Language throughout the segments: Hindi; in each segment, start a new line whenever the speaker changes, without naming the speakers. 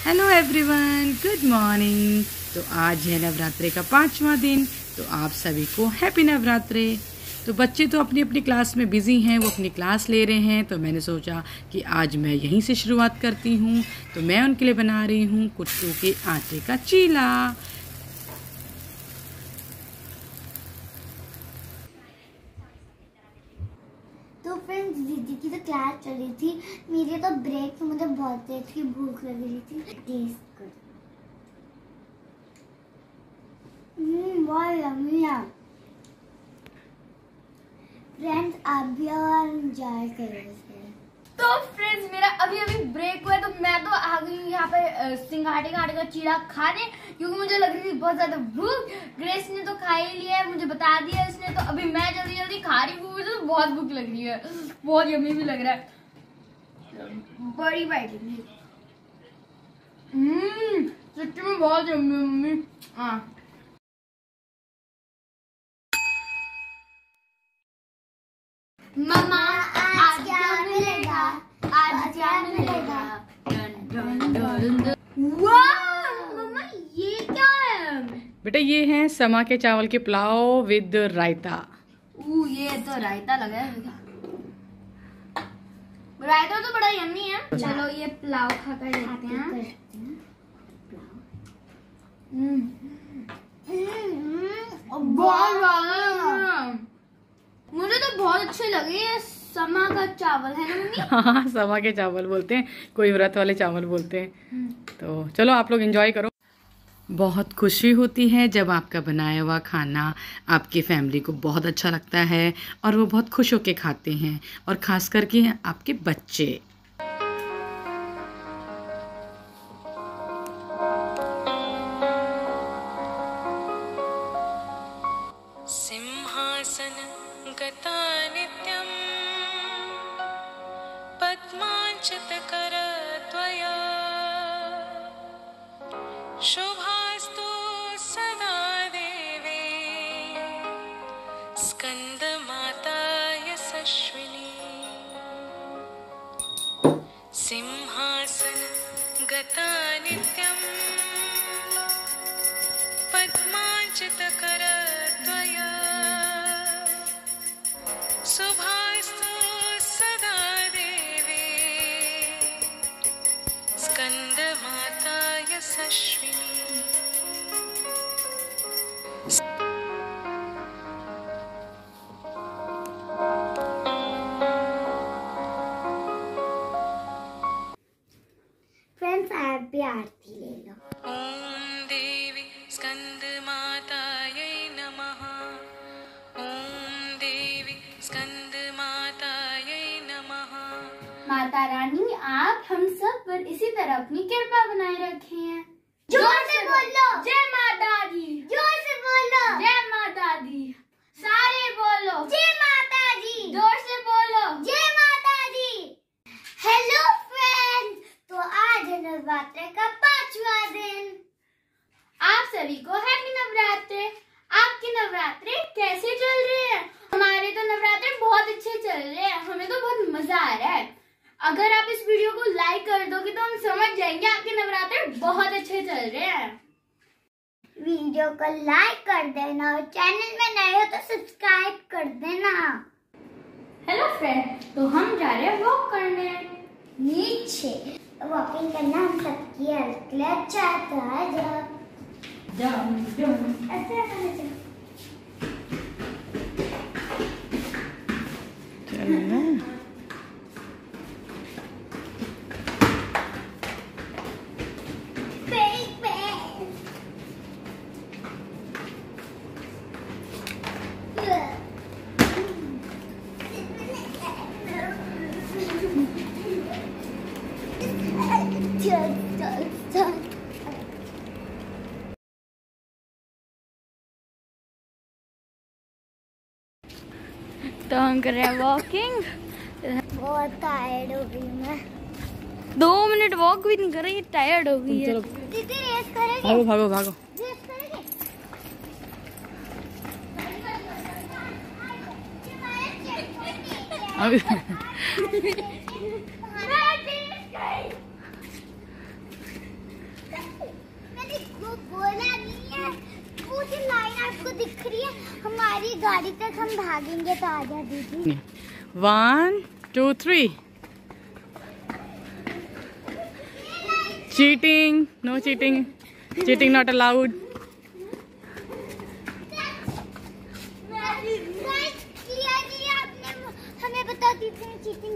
Hello everyone, good morning. तो आज है नवरात्रे का 5वां दिन, तो आप सभी को हैप्पी नवरात्रे। तो बच्चे तो अपनी अपनी क्लास में बिज़ी हैं, वो अपनी क्लास ले रहे हैं, तो मैंने सोचा कि आज मैं यहीं से शुरुआत करती हूँ। तो मैं उनके लिए बना रही हूँ कुट्टू के आटे का चीला।
तो फ्रेंड्स, दीदी की तो क्लास चल रही थी, मेरी तो ब्रेक, तो मुझे बहुत तेज की भूख लग रही थी। टेस्ट कर, बहुत यम्मी है। फ्रेंड्स, आप भी और एंजॉय करो।
तो फ्रेंड्स, मेरा अभी अभी ब्रेक हुआ है, तो मैं तो आ गई हूँ यहाँ पे सिंघाड़े का आटे का चीला खाने, क्योंकि मुझे लग रही थी बहुत ज्यादा भूख। ग्रेस ने तो खा ही लिया है, मुझे बता दिया इसने, तो अभी मैं जल्दी जल्दी खा रही हूँ। मुझे तो बहुत भूख लग रही है, बहुत यम्मी भी लग रहा है। बड़ी बाइट लेंगे। सच्ची में बहुत यम्मी मम्मी। हाँ, मम्मा आज क्या मिलेगा, आज क्या मिलेगा। वाह मम्मा, ये क्या है?
बेटा ये हैं समा के चावल के पुलाव विद रायता।
ये तो रायता लगा है। रायता तो बड़ा यम्मी है। चलो ये पुलाव खाकर देखते हैं। मुझे तो बहुत अच्छे लगे। ये समा का चावल है ना मम्मी?
हाँ, समा के चावल बोलते हैं, कोई व्रत वाले चावल बोलते हैं। तो चलो आप लोग एंजॉय करो। बहुत खुशी होती है जब आपका बनाया हुआ खाना आपकी फैमिली को बहुत अच्छा लगता है और वो बहुत खुश होके खाते हैं, और ख़ास करके आपके बच्चे।
सिंहासन गता नित्यं पद्मांचित कर त्वया शुभास्तु सदा देवे स्कंदमाता यशस्विनी। सिंहासन गता नित्यं पद्मांचित कर त्वया शुभास्तु सदा देवे स्कंदमाता यशस्विनी।
फ्रेंड्स, आप भी आरती ले लो।
ओम देवी स्कंदमातायै नमः। ओम देवी स्कंदमातायै नमः।
माता रानी, आप हम सब पर इसी तरह अपनी कृपा बनाए रखें।
जोर से बोलो।
जय माता दी।
जोर से बोलो।
जय माता दी। सारे बोलो
जय माता दी।
जोर से बोलो
जय माता दी। हेलो फ्रेंड्स, तो आज है नवरात्रे का 5वां दिन।
आप सभी को हैप्पी नवरात्रे। आपके नवरात्रे कैसे चल रहे हैं? हमारे तो नवरात्रे बहुत अच्छे चल रहे हैं, हमें तो बहुत मजा आ रहा है। अगर आप इस वीडियो को लाइक कर दोगे तो हम समझ जाएंगे आपके नवरात्रे बहुत अच्छे चल रहे हैं।
वीडियो को लाइक कर देना और चैनल में नए हो तो सब्सक्राइब कर देना।
हेलो फ्रेंड, तो हम जा रहे हैं वॉक करने
नीचे। वॉकिंग करना हम सबकी हेल्थ के लिए अच्छा होता है। ऐसे
चलो
तो हम कर रहे हैं वॉकिंग।
बहुत टायर्ड हो गई मैं।
2 मिनट वॉक भी नहीं कर रही, टायर्ड हो गई है।
चलो
दीदी रेस करेंगे?
भागो भागो भागो।
रेस करेंगे?
अभी
दिख रही है हमारी गाड़ी तक हम भागेंगे तो आ जा दीदी।
1 2 3 cheating, no cheating, cheating not allowed.
आपने हमें बता दी थी चीटिंग।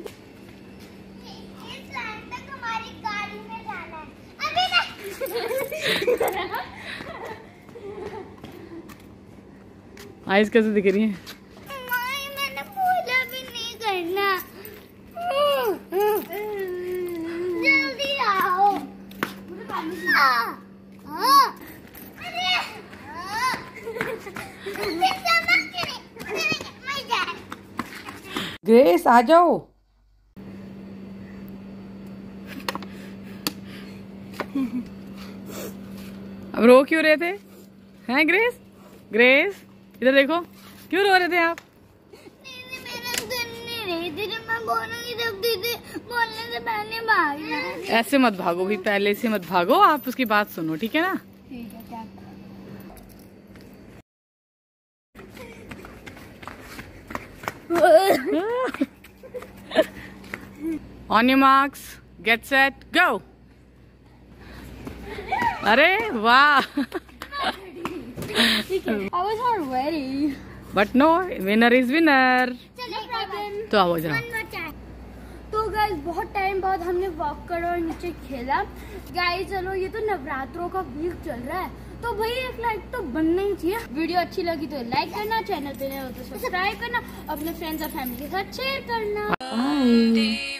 इस लाइन तक हमारी गाड़ी में जाना है। अभी नहीं।
आइस कैसे दिख रही है?
मैंने बोला भी नहीं करना। जल्दी आओ।
ग्रेस आ जाओ। अब रो क्यों रहे थे? हैं ग्रेस? ग्रेस इधर देखो, क्यों रो रहे थे आप?
मैं बोलूंगी जब दीदी बोलने से पहले भागना।
ऐसे मत भागो भी, पहले से मत भागो, आप उसकी बात सुनो, ठीक है ना?
ठीक है, क्या
On your marks, get set, go. अरे वाह!
I was not ready.
But no, winner is winner. तो आओ जरा।
तो गाइस बहुत टाइम बाद हमने वॉक करा और नीचे खेला। गाइस चलो, ये तो नवरात्रों का वीक चल रहा है तो भाई एक लाइक तो बनना ही चाहिए। वीडियो अच्छी लगी तो लाइक करना, चैनल पे नए हो तो सब्सक्राइब करना, अपने फ्रेंड्स और फैमिली के साथ शेयर करना।
Bye.